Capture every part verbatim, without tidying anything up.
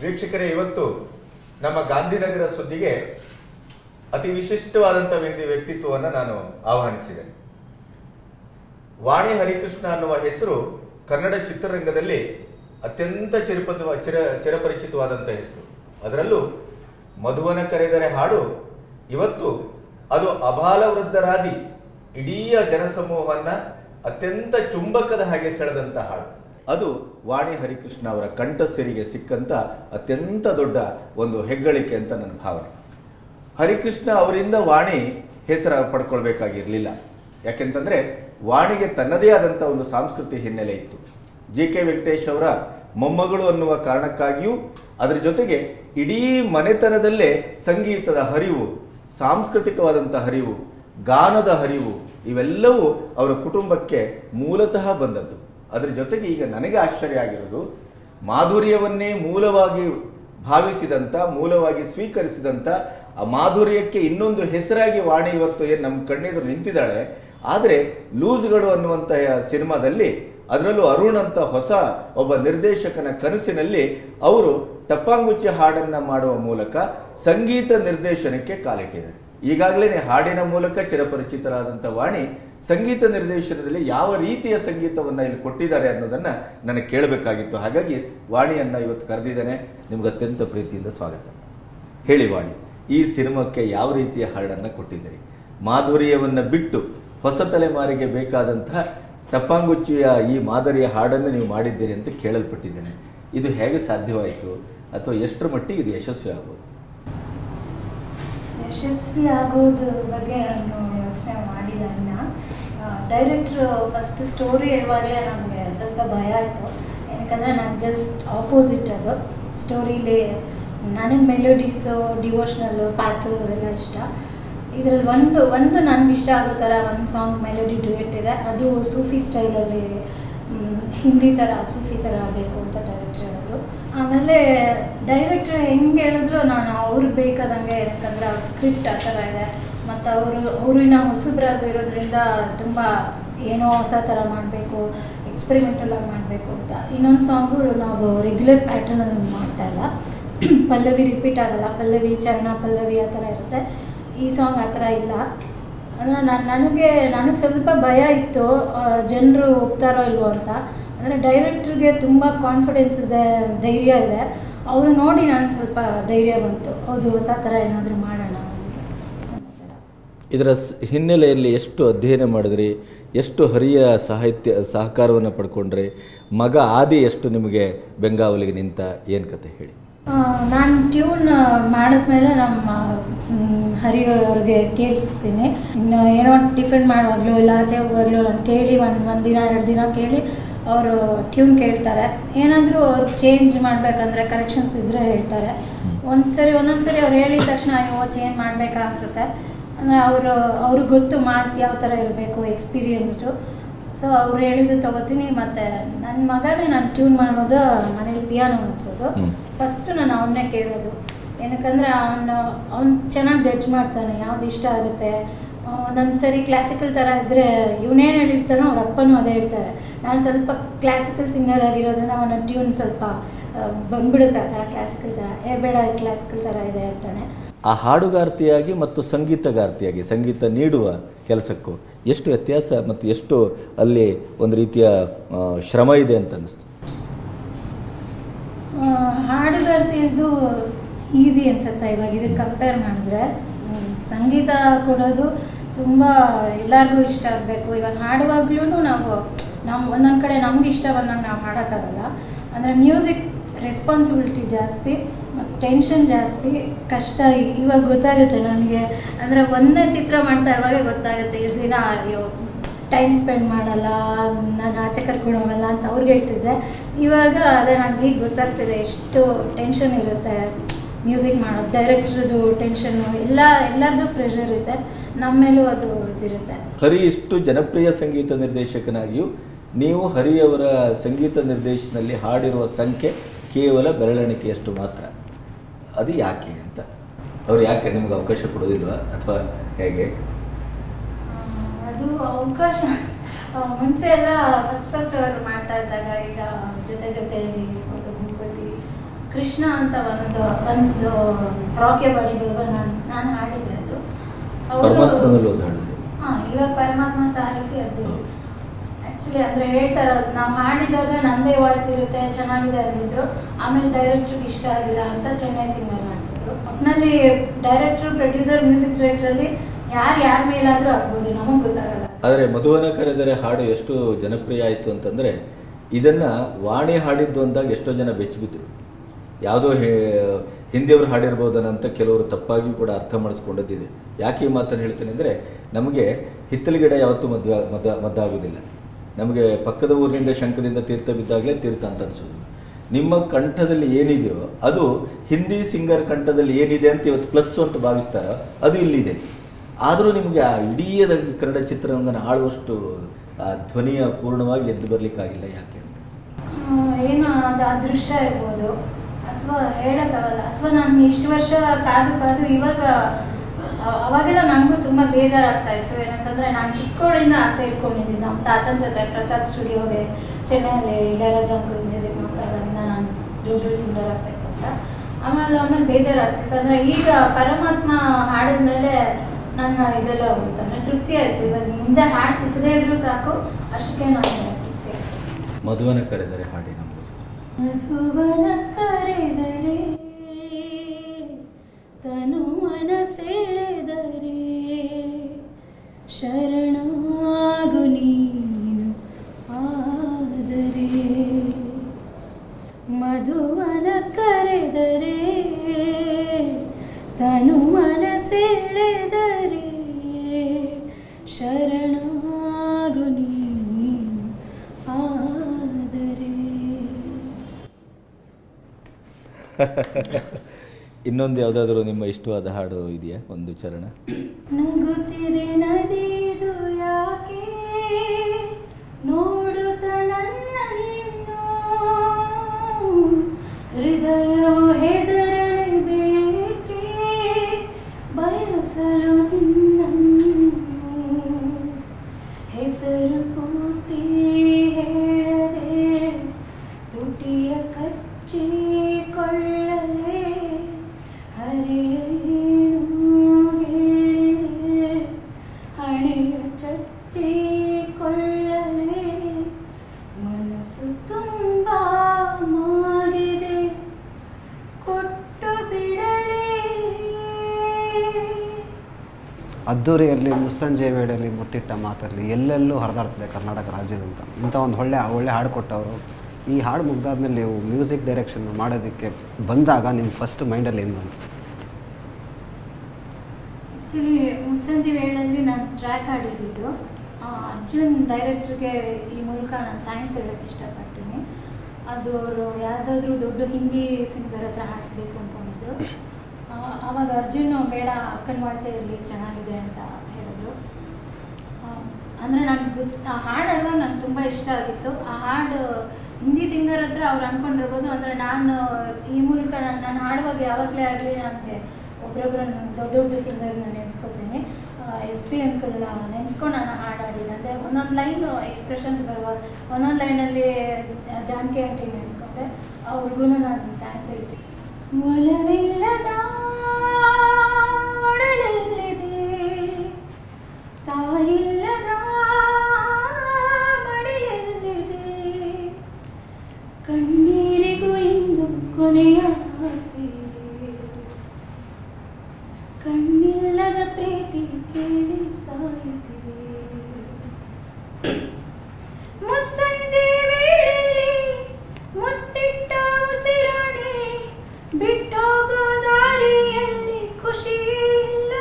ವೀಕ್ಷಕರೇ, ಇವತ್ತು ನಮ್ಮ ಗಾಂಧಿನಗರ ಸುದ್ದಿಗೆ ಅತಿ ವಿಶಿಷ್ಟವಾದಂಥ ವ್ಯಕ್ತಿ ವ್ಯಕ್ತಿತ್ವವನ್ನು ನಾನು ಆಹ್ವಾನಿಸಿದ್ದೇನೆ. ವಾಣಿ ಹರಿಕೃಷ್ಣ ಅನ್ನುವ ಹೆಸರು ಕನ್ನಡ ಚಿತ್ರರಂಗದಲ್ಲಿ ಅತ್ಯಂತ ಚಿರಪದ ಚಿರ ಚಿರಪರಿಚಿತವಾದಂಥ ಹೆಸರು. ಅದರಲ್ಲೂ ಮಧುವನ ಕರೆದರೆ ಹಾಡು ಇವತ್ತು ಅದು ಅಬಾಲ ವೃದ್ಧರಾದಿ ಇಡೀ ಜನಸಮೂಹವನ್ನ ಅತ್ಯಂತ ಚುಂಬಕದ ಹಾಗೆ ಸೆಳೆದಂಥ ಹಾಡು. ಅದು ವಾಣಿ ಹರಿಕೃಷ್ಣ ಅವರ ಕಂಠಸಿರಿಗೆ ಸಿಕ್ಕಂತ ಅತ್ಯಂತ ದೊಡ್ಡ ಒಂದು ಹೆಗ್ಗಳಿಕೆ ಅಂತ ನನ್ನ ಭಾವನೆ. ಹರಿಕೃಷ್ಣ ಅವರಿಂದ ವಾಣಿ ಹೆಸರು ಪಡ್ಕೊಳ್ಬೇಕಾಗಿರಲಿಲ್ಲ. ಯಾಕೆಂತಂದ್ರೆ ವಾಣಿಗೆ ತನ್ನದೇ ಆದಂಥ ಒಂದು ಸಾಂಸ್ಕೃತಿಕ ಹಿನ್ನೆಲೆ ಇತ್ತು. ಜಿ ಕೆ ವೆಂಕಟೇಶ್ ಅವರ ಮೊಮ್ಮಗಳು ಅನ್ನುವ ಕಾರಣಕ್ಕಾಗಿಯೂ ಅದರ ಜೊತೆಗೆ ಇಡೀ ಮನೆತನದಲ್ಲೇ ಸಂಗೀತದ ಹರಿವು, ಸಾಂಸ್ಕೃತಿಕವಾದಂಥ ಹರಿವು, ಗಾನದ ಹರಿವು ಇವೆಲ್ಲವೂ ಅವರ ಕುಟುಂಬಕ್ಕೆ ಮೂಲತಃ ಬಂದದ್ದು. ಅದರ ಜೊತೆಗೆ ಈಗ ನನಗೆ ಆಶ್ಚರ್ಯ ಆಗಿರೋದು, ಮಾಧುರ್ಯವನ್ನೇ ಮೂಲವಾಗಿ ಭಾವಿಸಿದಂಥ, ಮೂಲವಾಗಿ ಸ್ವೀಕರಿಸಿದಂಥ ಆ ಮಾಧುರ್ಯಕ್ಕೆ ಇನ್ನೊಂದು ಹೆಸರಾಗಿ ವಾಣಿ ಇವತ್ತು ಏನು ನಮ್ಮ ಕಣ್ಣೆದುರು ನಿಂತಿದ್ದಾಳೆ. ಆದರೆ ಲೂಸ್ಗಳು ಅನ್ನುವಂತಹ ಸಿನಿಮಾದಲ್ಲಿ, ಅದರಲ್ಲೂ ಅರುಣ್ ಅಂತ ಹೊಸ ಒಬ್ಬ ನಿರ್ದೇಶಕನ ಕನಸಿನಲ್ಲಿ ಅವರು ಟಪ್ಪಾಂಗುಚ್ಚಿ ಹಾಡನ್ನ ಮಾಡುವ ಮೂಲಕ ಸಂಗೀತ ನಿರ್ದೇಶನಕ್ಕೆ ಕಾಲಿಟ್ಟಿದ್ದಾರೆ. ಈಗಾಗಲೇ ಹಾಡಿನ ಮೂಲಕ ಚಿರಪರಿಚಿತರಾದಂಥ ವಾಣಿ ಸಂಗೀತ ನಿರ್ದೇಶನದಲ್ಲಿ ಯಾವ ರೀತಿಯ ಸಂಗೀತವನ್ನ ಇಲ್ಲಿ ಕೊಟ್ಟಿದ್ದಾರೆ ಅನ್ನೋದನ್ನ ನನಗೆ ಕೇಳಬೇಕಾಗಿತ್ತು. ಹಾಗಾಗಿ ವಾಣಿಯನ್ನ ಇವತ್ತು ಕರೆದಿದ್ದೇನೆ. ನಿಮ್ಗೆ ಅತ್ಯಂತ ಪ್ರೀತಿಯಿಂದ ಸ್ವಾಗತ. ಹೇಳಿ ವಾಣಿ, ಈ ಸಿನಿಮಾಕ್ಕೆ ಯಾವ ರೀತಿಯ ಹಾಡನ್ನ ಕೊಟ್ಟಿದ್ದೀರಿ? ಮಾಧುರ್ಯವನ್ನ ಬಿಟ್ಟು ಹೊಸ ತಲೆಮಾರಿಗೆ ಬೇಕಾದಂತಹ ಟಪ್ಪಾಂಗುಚ್ಚಿಯ ಈ ಮಾದರಿಯ ಹಾಡನ್ನು ನೀವು ಮಾಡಿದ್ದೀರಿ ಅಂತ ಕೇಳಲ್ಪಟ್ಟಿದ್ದೇನೆ. ಇದು ಹೇಗೆ ಸಾಧ್ಯವಾಯಿತು, ಅಥವಾ ಎಷ್ಟರ ಮಟ್ಟಿಗೆ ಇದು ಯಶಸ್ವಿ ಆಗ್ಬೋದು? ಯಶಸ್ವಿ ಆಗೋದ್ರ ಬಗ್ಗೆ ನಾನು ಯೋಚನೆ ಮಾಡಿಲ್ಲ ಇನ್ನು. ಡೈರೆಕ್ಟ್ರು ಫಸ್ಟ್ ಸ್ಟೋರಿ ಹೇಳುವಾಗಲೇ ನನಗೆ ಸ್ವಲ್ಪ ಭಯ ಆಯಿತು. ಏನಕ್ಕಂದರೆ ನಾನು ಜಸ್ಟ್ ಆಪೋಸಿಟ್. ಅದು ಸ್ಟೋರಿಲಿ ನನಗೆ ಮೆಲೋಡೀಸು, ಡಿವೋಷ್ನಲ್ಲು, ಪ್ಯಾಥೋಸ್ ಎಲ್ಲ ಇಷ್ಟ. ಇದರಲ್ಲಿ ಒಂದು ಒಂದು ನನಗೆ ಇಷ್ಟ ಆಗೋ ಥರ ಒಂದು ಸಾಂಗ್ ಮೆಲೋಡಿ ಡ್ಯುಯೆಟ್ ಇದೆ. ಅದು ಸೂಫಿ ಸ್ಟೈಲಲ್ಲಿ, ಹಿಂದಿ ಥರ ಸೂಫಿ ಥರ ಆಗಬೇಕು ಅಂತ ಡೈರೆಕ್ಟ್ರ್ ಹೇಳಿದ್ರು. ಆಮೇಲೆ ಡೈರೆಕ್ಟ್ರ್ ಹೆಂಗೆ ಹೇಳಿದ್ರು ನಾನು ಅವ್ರಿಗೆ ಬೇಕಾದಂಗೆ, ಏನಕ್ಕಂದರೆ ಅವ್ರ ಸ್ಕ್ರಿಪ್ಟ್ ಆ ಥರ ಇದೆ. ಮತ್ತು ಅವರು ಅವ್ರಿನ ಹೊಸಬ್ರಾಗಿ ಇರೋದ್ರಿಂದ ತುಂಬ ಏನೋ ಹೊಸ ಥರ ಮಾಡಬೇಕು, ಎಕ್ಸ್ಪೆರಿಮೆಂಟಲಾಗಿ ಮಾಡಬೇಕು ಅಂತ. ಇನ್ನೊಂದು ಸಾಂಗು ನಾವು ರೆಗ್ಯುಲರ್ ಪ್ಯಾಟರ್ನಲ್ಲಿ ಮಾಡ್ತಾ ಇಲ್ಲ, ಪಲ್ಲವಿ ರಿಪೀಟ್ ಆಗಲ್ಲ, ಪಲ್ಲವಿ ಚರಣ ಪಲ್ಲವಿ ಆ ಥರ ಇರುತ್ತೆ. ಈ ಸಾಂಗ್ ಆ ಥರ ಇಲ್ಲ. ಅಂದರೆ ನಾನು ನನಗೆ ನನಗೆ ಸ್ವಲ್ಪ ಭಯ ಇತ್ತು, ಜನರು ಹೋಗ್ತಾರೋ ಇಲ್ವೋ ಅಂತ. ಅಂದರೆ ಡೈರೆಕ್ಟ್ರಿಗೆ ತುಂಬ ಕಾನ್ಫಿಡೆನ್ಸ್ ಇದೆ, ಧೈರ್ಯ ಇದೆ. ಅವರು ನೋಡಿ ನನಗೆ ಸ್ವಲ್ಪ ಧೈರ್ಯ ಬಂತು, ಹೌದು ಹೊಸ ಥರ ಏನಾದರೂ ಮಾಡೋಣ. ಇದರ ಹಿನ್ನೆಲೆಯಲ್ಲಿ ಎಷ್ಟು ಅಧ್ಯಯನ ಮಾಡಿದ್ರಿ, ಎಷ್ಟು ಹರಿಯ ಸಾಹಿತ್ಯ ಸಹಕಾರವನ್ನು ಪಡ್ಕೊಂಡ್ರಿ, ಮಗ ಆದಿ ಎಷ್ಟು ನಿಮಗೆ ಬೆಂಗಾವಲಿಗೆ ನಿಂತ, ಏನು ಕತೆ ಹೇಳಿ? ನಾನು ಟ್ಯೂನ್ ಮಾಡಿದ್ಮೇಲೆ ನಮ್ಮ ಹರಿ ಅವ್ರಿಗೆ ಕೇಳಿಸ್ತೀನಿ. ಇನ್ನು ಏನೋ ಟಿಫಿನ್ ಮಾಡುವಾಗಲೂ ಇಲ್ಲ ಆಚೆ ಹೋಗುವಾಗಲೂ ನಾನು ಕೇಳಿ ಒಂದು ಒಂದು ದಿನ ಎರಡು ದಿನ ಕೇಳಿ ಅವರು ಟ್ಯೂನ್ ಕೇಳ್ತಾರೆ. ಏನಾದರೂ ಅವ್ರು ಚೇಂಜ್ ಮಾಡಬೇಕಂದ್ರೆ ಕರೆಕ್ಷನ್ಸ್ ಇದ್ದರೆ ಹೇಳ್ತಾರೆ. ಒಂದು ಸರಿ ಒಂದೊಂದು ಸರಿ ಅವ್ರು ಹೇಳಿದ ತಕ್ಷಣ ಅಯ್ಯೋ ಚೇಂಜ್ ಮಾಡಬೇಕಾ ಅನಿಸುತ್ತೆ. ಅಂದರೆ ಅವರು ಅವ್ರಿಗೆ ಗೊತ್ತು ಮಾಸ್ ಯಾವ ಥರ ಇರಬೇಕು, ಎಕ್ಸ್ಪೀರಿಯನ್ಸ್ಡು. ಸೊ ಅವ್ರು ಹೇಳಿದ್ದು ತೊಗೋತೀನಿ. ಮತ್ತು ನನ್ನ ಮಗನೇ ನಾನು ಟ್ಯೂನ್ ಮಾಡುವಾಗ ಮನೇಲಿ ಪಿಯಾನೋ ನುಡ್ಸೋದು. ಫಸ್ಟು ನಾನು ಅವನ್ನೇ ಕೇಳೋದು. ಏನಕ್ಕಂದರೆ ಅವನು ಅವ್ನು ಚೆನ್ನಾಗಿ ಜಡ್ಜ್ ಮಾಡ್ತಾನೆ, ಯಾವ್ದು ಇಷ್ಟ ಆಗುತ್ತೆ. ಒಂದೊಂದು ಸರಿ ಕ್ಲಾಸಿಕಲ್ ಥರ ಇದ್ದರೆ ಇವನೇನು ಹೇಳಿರ್ತಾನೋ ಅವ್ರ ಅಪ್ಪನೂ ಅದೇ ಹೇಳ್ತಾರೆ. ನಾನು ಸ್ವಲ್ಪ ಕ್ಲಾಸಿಕಲ್ ಸಿಂಗರ್ ಆಗಿರೋದ್ರಿಂದ ಅವನ ಟ್ಯೂನ್ ಸ್ವಲ್ಪ ಬಂದ್ಬಿಡುತ್ತೆ ಆ ಥರ ಕ್ಲಾಸಿಕಲ್ ಥರ. ಏ ಬೇಡ ಇದು ಕ್ಲಾಸಿಕಲ್ ಥರ ಇದೆ ಅಂತಾನೆ. ಆ ಹಾಡುಗಾರ್ತಿಯಾಗಿ ಮತ್ತು ಸಂಗೀತಗಾರ್ತಿಯಾಗಿ ಸಂಗೀತ ನೀಡುವ ಕೆಲಸಕ್ಕೂ ಎಷ್ಟು ವ್ಯತ್ಯಾಸ ಮತ್ತು ಎಷ್ಟು ಅಲ್ಲಿ ಒಂದು ರೀತಿಯ ಶ್ರಮ ಇದೆ ಅಂತ ಅನ್ನಿಸ್ತು? ಹಾಡುಗಾರ್ತಿ ಇದು ಈಸಿ ಅನ್ಸುತ್ತೆ ಇವಾಗ ಇದಕ್ಕೆ ಕಂಪೇರ್ ಮಾಡಿದ್ರೆ. ಸಂಗೀತ ಕೊಡೋದು ತುಂಬ ಎಲ್ಲರಿಗೂ ಇಷ್ಟ ಆಗಬೇಕು. ಇವಾಗ ಹಾಡುವಾಗ್ಲೂ ನಾವು ನಮ್ಮ ಒಂದೊಂದು ಕಡೆ ನಮ್ಗೆ ಇಷ್ಟ ಬಂದಂಗೆ ನಾವು ಹಾಡೋಕ್ಕಾಗಲ್ಲ. ಅಂದರೆ ಮ್ಯೂಸಿಕ್ ರೆಸ್ಪಾನ್ಸಿಬಿಲಿಟಿ ಜಾಸ್ತಿ ಮತ್ತು ಟೆನ್ಷನ್ ಜಾಸ್ತಿ, ಕಷ್ಟ ಇವಾಗ ಗೊತ್ತಾಗುತ್ತೆ ನನಗೆ. ಅಂದರೆ ಒಂದೇ ಚಿತ್ರ ಮಾಡ್ತಾ ಇರುವಾಗ ಗೊತ್ತಾಗುತ್ತೆ ಇಷ್ಟು ದಿನ ಅಯ್ಯೋ ಟೈಮ್ ಸ್ಪೆಂಡ್ ಮಾಡಲ್ಲ, ನಾನು ಆಚೆ ಕರ್ಕೊಂಡು ಹೋಗಲ್ಲ ಅಂತ ಅವ್ರಿಗೆ ಹೇಳ್ತಿದ್ದೆ. ಇವಾಗ ಅದೇ ನನಗೆ ಈಗ ಗೊತ್ತಾಗ್ತಿದೆ ಎಷ್ಟು ಟೆನ್ಷನ್ ಇರುತ್ತೆ ಮ್ಯೂಸಿಕ್ ಮಾಡೋದು. ಡೈರೆಕ್ಟ್ರದು ಟೆನ್ಷನ್ನು, ಎಲ್ಲ ಎಲ್ಲರದ್ದು ಪ್ರೆಷರ್ ಇರುತ್ತೆ, ನಮ್ಮ ಮೇಲೂ ಅದು ಇದಿರುತ್ತೆ. ಹರಿ ಇಷ್ಟು ಜನಪ್ರಿಯ ಸಂಗೀತ ನಿರ್ದೇಶಕನಾಗಿಯೂ ನೀವು ಹರಿಯವರ ಸಂಗೀತ ನಿರ್ದೇಶನದಲ್ಲಿ ಹಾಡಿರುವ ಸಂಖ್ಯೆ ಕೇವಲ ಬೆರಳೆಣಿಕೆಯಷ್ಟು ಮಾತ್ರ. ಅದು ಯಾಕೆ ಅಂತ, ಅವ್ರು ಯಾಕೆ ನಿಮ್ಗೆ ಅವಕಾಶ ಕೊಡೋದಿಲ್ವಾ ಅಥವಾ ಹೇಗೆ? ಅದು ಅವಕಾಶ ಮುಂಚೆ ಎಲ್ಲ ಫಸ್ಟ್ ಫಸ್ಟ್ ಅವರು ಮಾಡ್ತಾ ಇದ್ದಾಗ, ಈಗ ಜೊತೆ ಜೊತೆಯಲ್ಲಿ ಭೂಪತಿ ಕೃಷ್ಣ ಅಂತ ಒಂದು ಒಂದು ರಾಕೆ ಬಳಿಗಳು ನಾನು ನಾನು ಹಾಡಿದೆ ಅದು. ಪರಮಾತ್ಮನಲ್ಲಿ ಒಂದು ಹಾಡಿದೆ. ಹಾಂ, ಇವಾಗ ಪರಮಾತ್ಮ ಸಾಹಿತಿ ಅದು ಆ್ಯಕ್ಚುಲಿ ಅಂದರೆ ಹೇಳ್ತಾರೆ, ನಾವು ಹಾಡಿದಾಗ ನಮ್ಮದೇ ವಾಯ್ಸ್ ಇರುತ್ತೆ ಚೆನ್ನಾಗಿದೆ ಅಂದಿದ್ರು. ಆಮೇಲೆ ಡೈರೆಕ್ಟ್ರಿಗೆ ಇಷ್ಟ ಆಗಿಲ್ಲ ಅಂತ ಚೆನ್ನೈ ಸಿಂಗರ್ ಮಾಡಿಸಿದ್ರು. ಒಟ್ಟಿನಲ್ಲಿ ಡೈರೆಕ್ಟರ್, ಪ್ರೊಡ್ಯೂಸರ್, ಮ್ಯೂಸಿಕ್ ಡೈರೆಕ್ಟ್ರಲ್ಲಿ ಯಾರು ಯಾರ ಮೇಲಾದರೂ ಆಗ್ಬೋದು, ನಮಗೆ ಗೊತ್ತಾಗಲ್ಲ. ಆದರೆ ಮಧುವನ ಕರೆದರೆ ಹಾಡು ಎಷ್ಟು ಜನಪ್ರಿಯ ಆಯಿತು ಅಂತಂದರೆ, ಇದನ್ನು ವಾಣಿ ಹಾಡಿದ್ದು ಅಂದಾಗ ಎಷ್ಟೋ ಜನ ಬೆಚ್ಚಿಬಿದ್ರು. ಯಾವುದೋ ಹಿಂದಿಯವರು ಹಾಡಿರ್ಬೋದನಂತ ಕೆಲವರು ತಪ್ಪಾಗಿ ಕೂಡ ಅರ್ಥ ಮಾಡಿಸ್ಕೊಂಡದ್ದಿದೆ. ಯಾಕೆ ಈ ಮಾತನ್ನು ಹೇಳ್ತೇನೆ ಅಂದರೆ, ನಮಗೆ ಹಿತ್ತಲ ಗಿಡ ಯಾವತ್ತೂ ಮದ್ವೆ ಮದ ಮದ್ದಾಗೋದಿಲ್ಲ. ನಮಗೆ ಪಕ್ಕದ ಊರಿನಿಂದ ಶಂಖದಿಂದ ತೀರ್ಥ ಬಿದ್ದಾಗಲೇ ತೀರ್ಥ ಅಂತ ಅನಿಸೋದು. ನಿಮ್ಮ ಕಂಠದಲ್ಲಿ ಏನಿದೆಯೋ ಅದು ಹಿಂದಿ ಸಿಂಗರ್ ಕಂಠದಲ್ಲಿ ಏನಿದೆ ಅಂತ ಇವತ್ತು ಪ್ಲಸ್ ಅಂತ ಭಾವಿಸ್ತಾರೋ ಅದು ಇಲ್ಲಿದೆ. ಆದರೂ ನಿಮಗೆ ಆ ಇಡೀ ಕನ್ನಡ ಚಿತ್ರರಂಗನ ಆಳುವಷ್ಟು ಆ ಧ್ವನಿಯ ಪೂರ್ಣವಾಗಿ ಎದ್ದು ಬರಲಿಕ್ಕಾಗಿಲ್ಲ. ಯಾಕೆ ಅಂತ ಏನು ಅದು ಅದೃಷ್ಟ ಇರ್ಬೋದು, ಅಥವಾ ಹೇಳೋಕ್ಕಾಗಲ್ಲ. ಅಥವಾ ನಾನು ಇಷ್ಟು ವರ್ಷ ಕಾದು ಕಾದು ಇವಾಗ ಅವಾಗೆಲ್ಲ ನನಗೂ ತುಂಬ ಬೇಜಾರಾಗ್ತಾ ಇತ್ತು. ಏನಂತಂದರೆ ನಾನು ಚಿಕ್ಕವಳಿಂದ ಆಸೆ ಇಟ್ಕೊಂಡಿದ್ದೀನಿ ನಮ್ಮ ತಾತನ ಜೊತೆ ಪ್ರಸಾದ್ ಸ್ಟುಡಿಯೋಗೆ ಚೆನ್ನೈಯಲ್ಲಿ ಇಳಯರಾಜ ಅಂಕಲ್ ಮ್ಯೂಸಿಕ್ ಮಾಡ್ತಾ ಇದ್ದಾಗಿಂದ ನಾನು ದೊಡ್ಡ ಸಿಂಗರ್ ಆಗಬೇಕು ಅಂತ. ಆಮೇಲೆ ಆಮೇಲೆ ಬೇಜಾರಾಗ್ತಿತ್ತು. ಅಂದರೆ ಈಗ ಪರಮಾತ್ಮ ಹಾಡಿದ್ಮೇಲೆ ನನ್ನ ಇದೆಲ್ಲ ಹೋಯ್ತು, ಅಂದರೆ ತೃಪ್ತಿ ಆಯಿತು. ಇವಾಗ ಮುಂದೆ ಹಾಡು ಸಿಕ್ಕದೇ ಇದ್ರೂ ಸಾಕು, ಅಷ್ಟಕ್ಕೆ ನಾನು ತೃಪ್ತಿ ಆಯಿತು. ಮಧುವನ ಕರೆದರೆ ಹಾಡಿ ನಮಗೋಸ್ಕರ. ಮಧುವನ ಕರೆದರೆ ತನುವನ ಸೆಳೆದರೆ ಶರಣಾಗು ನೀನು ಆದರೆ. ಮಧುವನ ಕರೆದರೆ ತನುವನ ಸೆಳೆದರೆ ಶರಣಾಗು ನೀನು ಆದರೆ. ಇನ್ನೊಂದು ಯಾವುದಾದ್ರೂ ನಿಮ್ಮ ಇಷ್ಟವಾದ ಹಾಡು ಇದೆಯಾ? ಒಂದು ಚರಣ. ನಗುತ್ತಿದೆ ನದಿದು ಯಾಕೆ ನೋಡುತ್ತ ನನ್ನನ್ನು, ಹೃದಯವು ಹೆದರಲೇಬೇಕೆ ಬಯಸಲು ನಿನ್ನನ್ನು. ಹೆಸರು ಪೂರ್ತಿ ಹೇಳದೆ ತುಟಿಯ ಕಚ್ಚಿಕೊಳ್ಳಲೇ ಹರೆಯೇನು ಹೇಳಿದೆ ಹಣೆಯ ಚಚ್ಚಿಕೊಳ್ಳಲೇ ಮನಸ್ಸು ತುಂಬ ಮಾಗಿದೆ ಕೊಟ್ಟು ಬಿಡಲೇ. ಅದ್ದೂರಿಯಲ್ಲಿ ಮುಸ್ಸಂಜೆ ವೇಳೆಯಲ್ಲಿ ಮುತ್ತಿಟ್ಟ ಮಾತಲ್ಲಿ ಎಲ್ಲೆಲ್ಲೂ ಹರಿದಾಡ್ತಿದೆ ಕರ್ನಾಟಕ ರಾಜ್ಯದಂತ. ಇಂಥ ಒಂದು ಒಳ್ಳೆ ಒಳ್ಳೆ ಹಾಡು ಕೊಟ್ಟವರು. ಈ ಹಾಡು ಮುಗ್ದಾದ್ಮೇಲೆ ನೀವು ಮ್ಯೂಸಿಕ್ ಡೈರೆಕ್ಷನ್ ಮಾಡೋದಕ್ಕೆ ಬಂದಾಗ ನಿಮ್ಮ ಫಸ್ಟ್ ಮೈಂಡಲ್ಲಿ ಏನು ಬಂತು? ಆ್ಯಕ್ಚುಲಿ ಮುಸ್ಸಂಜೆ ವೇಳೆಯಲ್ಲಿ ನಾನು ಟ್ರ್ಯಾಕ್ ಹಾಡಿದ್ದು. ಅರ್ಜುನ್ ಡೈರೆಕ್ಟ್ರಿಗೆ ಈ ಮೂಲಕ ನಾನು ಥ್ಯಾಂಕ್ಸ್ ಹೇಳೋಕ್ಕೆ ಇಷ್ಟಪಡ್ತೀನಿ. ಅದು ಅವರು ಯಾವುದಾದ್ರೂ ದೊಡ್ಡ ಹಿಂದಿ ಸಿಂಗರ್ ಹತ್ರ ಹಾಡಿಸ್ಬೇಕು ಅಂದ್ಕೊಂಡಿದ್ರು. ಆವಾಗ ಅರ್ಜುನ್ ಬೇಡ ಅಕ್ಕನ ವಾಯ್ಸೇ ಇರಲಿ ಚೆನ್ನಾಗಿದೆ ಅಂತ ಹೇಳಿದ್ರು. ಅಂದರೆ ನನಗೆ ಗೊತ್ತು ಆ ಹಾಡು ಹಾಡುವಾಗ ನಂಗೆ ತುಂಬ ಇಷ್ಟ ಆಗಿತ್ತು. ಆ ಹಾಡು ಹಿಂದಿ ಸಿಂಗರ್ ಹತ್ರ ಅವ್ರು ಅಂದ್ಕೊಂಡಿರ್ಬೋದು. ಅಂದರೆ ನಾನು ಈ ಮೂಲಕ ನಾನು ನಾನು ಹಾಡುವಾಗ ಯಾವಾಗಲೇ ಆಗಲಿ ನನಗೆ ಒಬ್ಬರೊಬ್ಬರು ದೊಡ್ಡ ದೊಡ್ಡ ಸಿಂಗರ್ಸ್ನ ನೆನೆಸ್ಕೊತೀನಿ. ಎಸ್ ಪಿ ಅಂಕಲ್ನ ನೆನೆಸ್ಕೊಂಡು ನಾನು ಹಾಡು ಹಾಡಿದ್ದೆ. ಅಂದರೆ ಒಂದೊಂದು ಲೈನು ಎಕ್ಸ್ಪ್ರೆಷನ್ಸ್ ಬರುವಾಗ ಒಂದೊಂದು ಲೈನಲ್ಲಿ ಜಾನಕಿ ಆಂಟಿ ನೆನೆಸ್ಕೊಂಡೆ. ಅವ್ರಿಗೂ ನಾನು ಥ್ಯಾಂಕ್ಸ್ ಹೇಳ್ತೀನಿ. ಒಲವಿಲ್ಲದ ಒಡಲಲ್ಲಿದೆ ತಾಯಿಲ್ಲದ ಮಡಿಯಲ್ಲಿದೆ ಕಣ್ಣೀರಿಗೂ ಇಂದು ಕೊನೆಯ ಆಸೆ ಕಣ್ಣಿಲ್ಲದ ಪ್ರೀತಿ ಕೇಳಿ ಸಾಯುತ್ತಿದೆ. ಮುಸ್ಸಂಜೆ ವೇಳೆಯಲ್ಲಿ ಮುತ್ತಿಟ್ಟ ಉಸಿರಾಣೆ ಬಿಟ್ಟೋಗೋ ದಾರಿಯಲ್ಲಿ ಖುಷಿ ಇಲ್ಲ.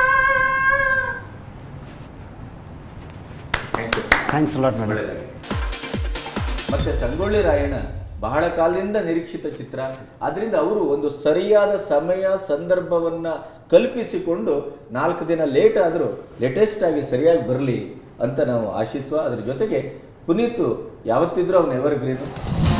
Thanks lot madam. ಮತ್ತೆ ಸಂಗೊಳ್ಳಿ ರಾಯಣ್ಣ ಬಹಳ ಕಾಲದಿಂದ ನಿರೀಕ್ಷಿತ ಚಿತ್ರ. ಅದರಿಂದ ಅವರು ಒಂದು ಸರಿಯಾದ ಸಮಯ ಸಂದರ್ಭವನ್ನ ಕಲ್ಪಿಸಿಕೊಂಡು ನಾಲ್ಕು ದಿನ ಲೇಟ್ ಆದರೂ ಲೇಟೆಸ್ಟ್ ಆಗಿ ಸರಿಯಾಗಿ ಬರಲಿ ಅಂತ ನಾವು ಆಶಿಸುವ. ಅದ್ರ ಜೊತೆಗೆ ಪುನೀತ್ ಯಾವತ್ತಿದ್ರೂ ಅವನ ಎವರ್ಗ್ರೀನು.